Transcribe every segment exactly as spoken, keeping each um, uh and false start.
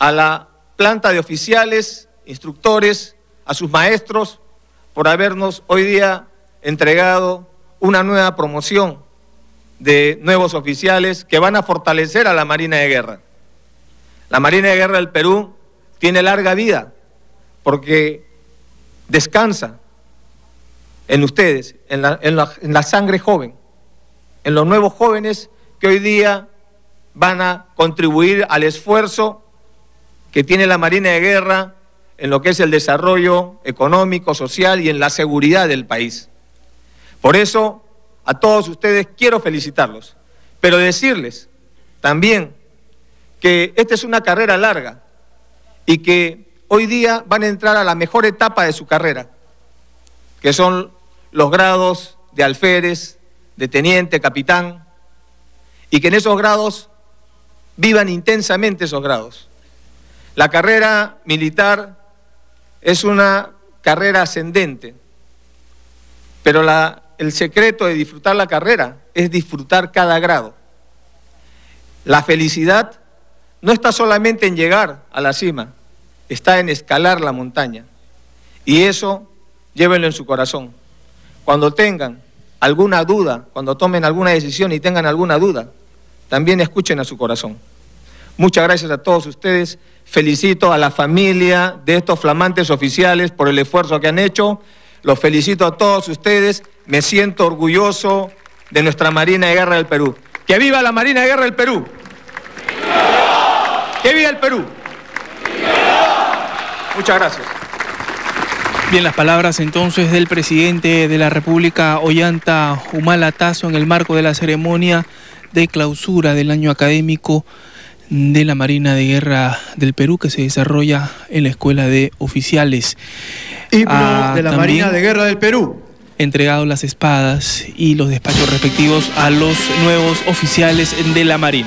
a la planta de oficiales, instructores, a sus maestros, por habernos hoy día entregado una nueva promoción de nuevos oficiales que van a fortalecer a la Marina de Guerra. La Marina de Guerra del Perú tiene larga vida porque descansa en ustedes, en la, en la, en la sangre joven, en los nuevos jóvenes que hoy día van a contribuir al esfuerzo que tiene la Marina de Guerra en lo que es el desarrollo económico, social y en la seguridad del país. Por eso, a todos ustedes quiero felicitarlos, pero decirles también que esta es una carrera larga y que hoy día van a entrar a la mejor etapa de su carrera, que son los grados de alférez, de teniente, capitán, y que en esos grados vivan intensamente esos grados. La carrera militar es una carrera ascendente, pero la, el secreto de disfrutar la carrera es disfrutar cada grado. La felicidad no está solamente en llegar a la cima, está en escalar la montaña. Y eso, llévenlo en su corazón. Cuando tengan alguna duda, cuando tomen alguna decisión y tengan alguna duda, también escuchen a su corazón. Muchas gracias a todos ustedes. Felicito a la familia de estos flamantes oficiales por el esfuerzo que han hecho. Los felicito a todos ustedes. Me siento orgulloso de nuestra Marina de Guerra del Perú. ¡Que viva la Marina de Guerra del Perú! ¡Viva! ¡Que viva el Perú! ¡Viva! Muchas gracias. Bien, las palabras entonces del presidente de la República, Ollanta Humala Tazo, en el marco de la ceremonia de clausura del año académico de la Marina de Guerra del Perú, que se desarrolla en la Escuela de Oficiales. Himno ah, de la Marina de Guerra del Perú. Entregado las espadas y los despachos respectivos a los nuevos oficiales de la Marina.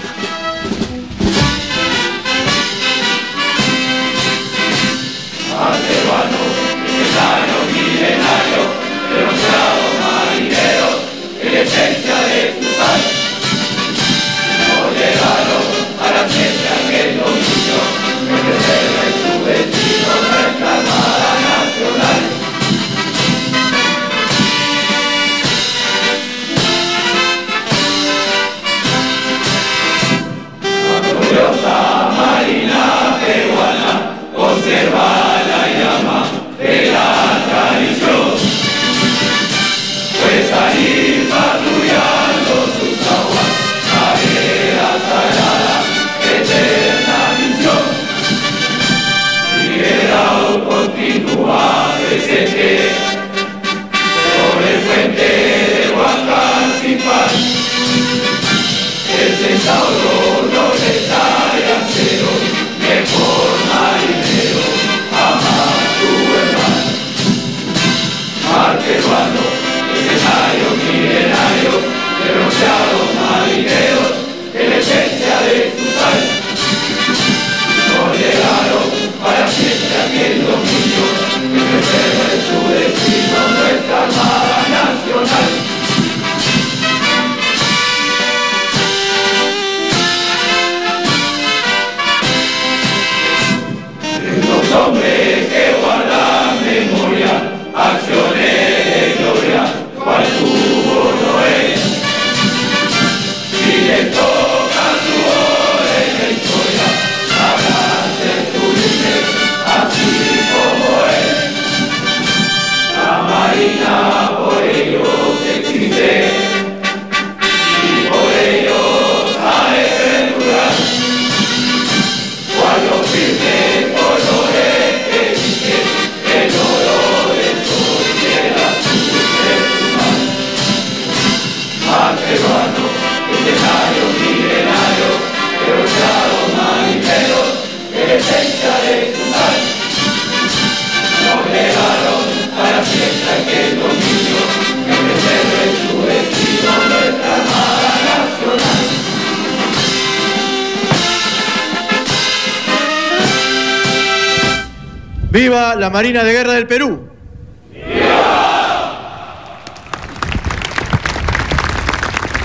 ¡Viva la Marina de Guerra del Perú! ¡Viva!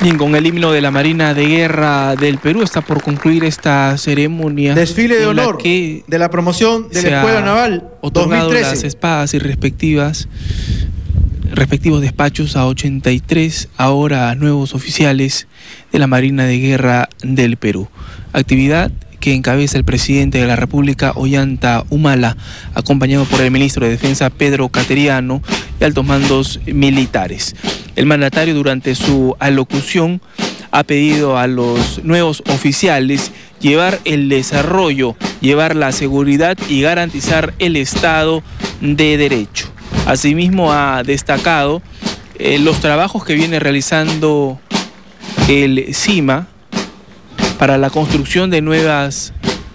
Bien, con el himno de la Marina de Guerra del Perú está por concluir esta ceremonia. Desfile de honor que de la promoción de la Escuela Naval dos mil trece. Las espadas y respectivas, respectivos despachos a ochenta y tres ahora nuevos oficiales de la Marina de Guerra del Perú. Actividad que encabeza el presidente de la República, Ollanta Humala, acompañado por el ministro de Defensa, Pedro Cateriano, y altos mandos militares. El mandatario, durante su alocución, ha pedido a los nuevos oficiales llevar el desarrollo, llevar la seguridad y garantizar el Estado de Derecho. Asimismo, ha destacado eh, los trabajos que viene realizando el CIMA para la construcción de nuevas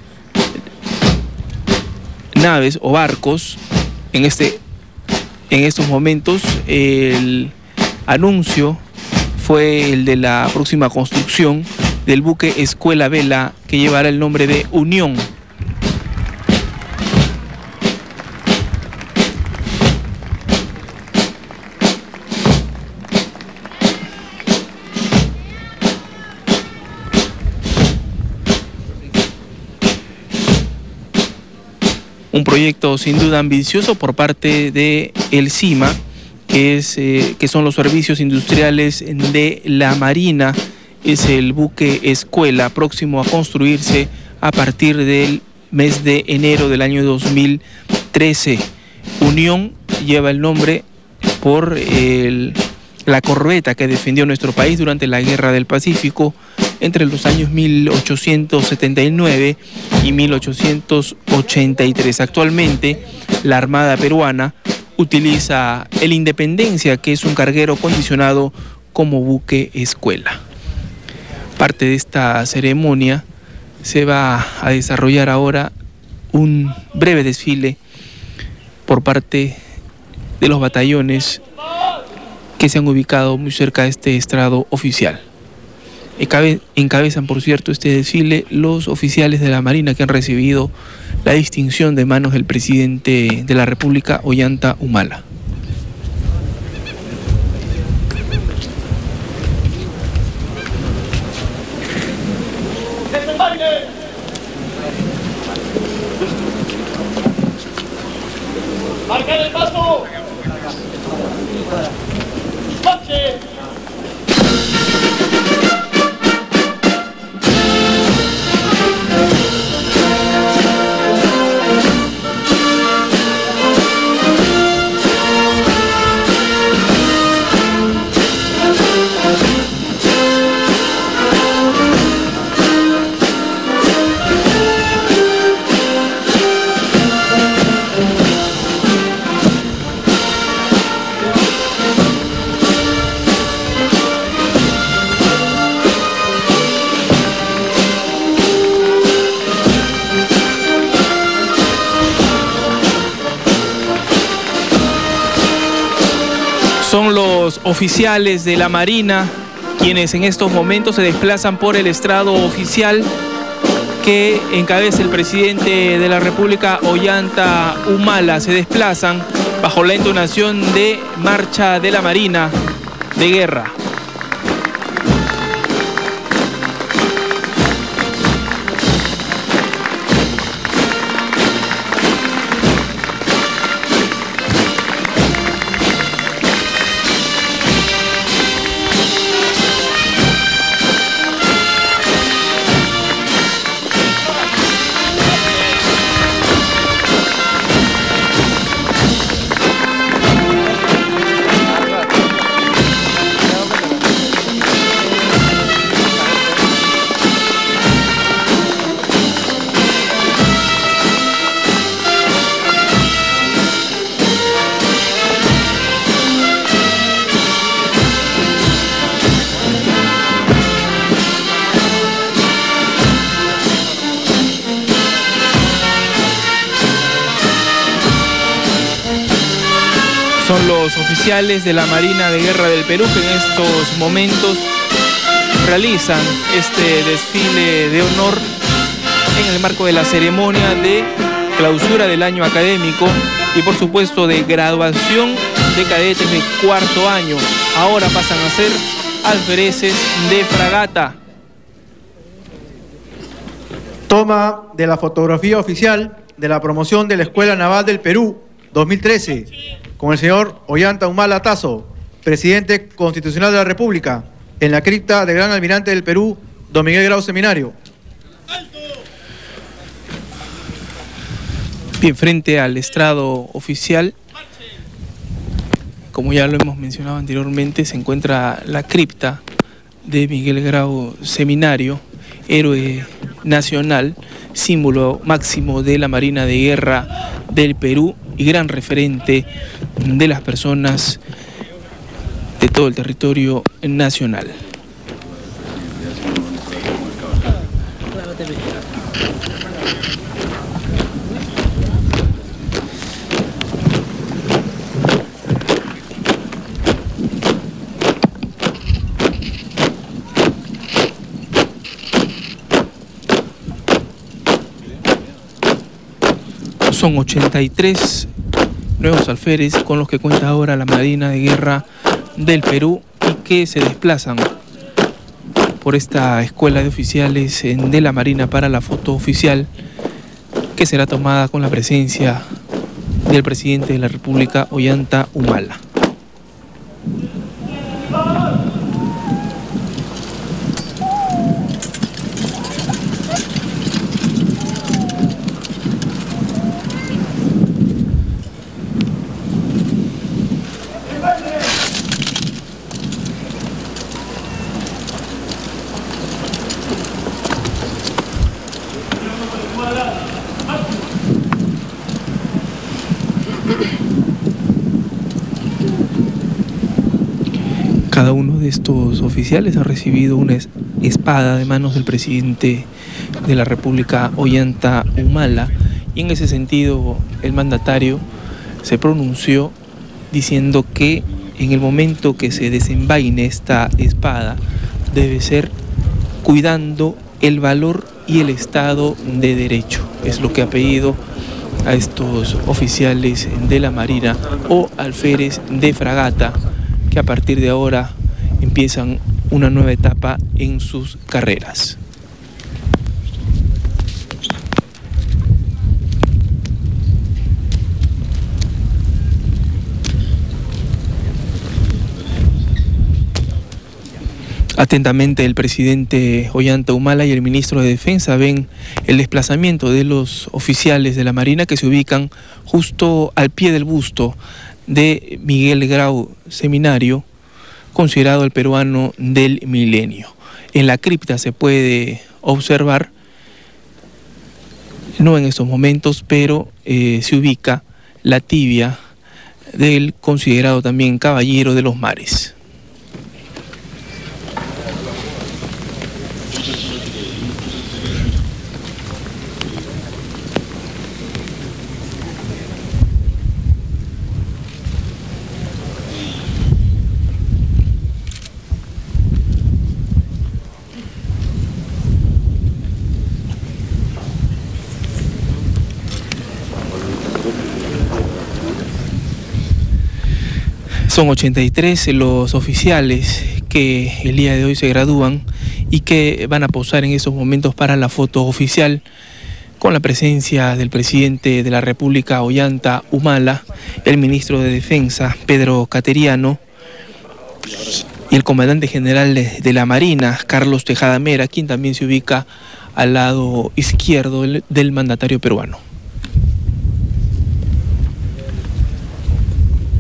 naves o barcos. En, este, en estos momentos el anuncio fue el de la próxima construcción del buque Escuela Vela, que llevará el nombre de Unión. Un proyecto sin duda ambicioso por parte de el CIMA, que, es, eh, que son los servicios industriales de la Marina. Es el buque Escuela, próximo a construirse a partir del mes de enero del año dos mil trece. Unión lleva el nombre por el, la corbeta que defendió nuestro país durante la Guerra del Pacífico entre los años mil ochocientos setenta y nueve y mil ochocientos ochenta y tres. Actualmente, la Armada peruana utiliza el Independencia, que es un carguero condicionado, como buque escuela. Parte de esta ceremonia se va a desarrollar ahora un breve desfile por parte de los batallones que se han ubicado muy cerca de este estrado oficial. Encabezan, por cierto, este desfile los oficiales de la Marina que han recibido la distinción de manos del presidente de la República, Ollanta Humala. ¡Marca el paso! ¡Marche! Son los oficiales de la Marina quienes en estos momentos se desplazan por el estrado oficial que encabeza el presidente de la República, Ollanta Humala. Se desplazan bajo la entonación de Marcha de la Marina de Guerra. Son los oficiales de la Marina de Guerra del Perú que en estos momentos realizan este desfile de honor en el marco de la ceremonia de clausura del año académico y por supuesto de graduación de cadetes de cuarto año. Ahora pasan a ser alfereces de fragata. Toma de la fotografía oficial de la promoción de la Escuela Naval del Perú dos mil trece con el señor Ollanta Humala Tasso, presidente constitucional de la República, en la cripta del Gran Almirante del Perú, don Miguel Grau Seminario. Bien, frente al estrado oficial, como ya lo hemos mencionado anteriormente, se encuentra la cripta de Miguel Grau Seminario, héroe nacional, símbolo máximo de la Marina de Guerra del Perú y gran referente de las personas de todo el territorio nacional. Son ochenta y tres nuevos alférez con los que cuenta ahora la Marina de Guerra del Perú y que se desplazan por esta escuela de oficiales de la Marina para la foto oficial que será tomada con la presencia del presidente de la República, Ollanta Humala. Cada uno de estos oficiales ha recibido una espada de manos del presidente de la República, Ollanta Humala, y en ese sentido el mandatario se pronunció diciendo que en el momento que se desenvaine esta espada debe ser cuidando el valor y el Estado de Derecho. Es lo que ha pedido a estos oficiales de la Marina o alférez de fragata, que a partir de ahora empiezan una nueva etapa en sus carreras. Atentamente el presidente Ollanta Humala y el ministro de Defensa ven el desplazamiento de los oficiales de la Marina que se ubican justo al pie del busto de Miguel Grau Seminario, considerado el peruano del milenio. En la cripta se puede observar, no en estos momentos, pero eh, se ubica la tibia del considerado también caballero de los mares. Son ochenta y tres los oficiales que el día de hoy se gradúan y que van a posar en esos momentos para la foto oficial con la presencia del presidente de la República, Ollanta Humala, el ministro de Defensa, Pedro Cateriano, y el comandante general de la Marina, Carlos Tejada Mera, quien también se ubica al lado izquierdo del, del mandatario peruano.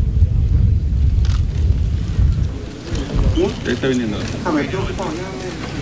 Ahí está viniendo.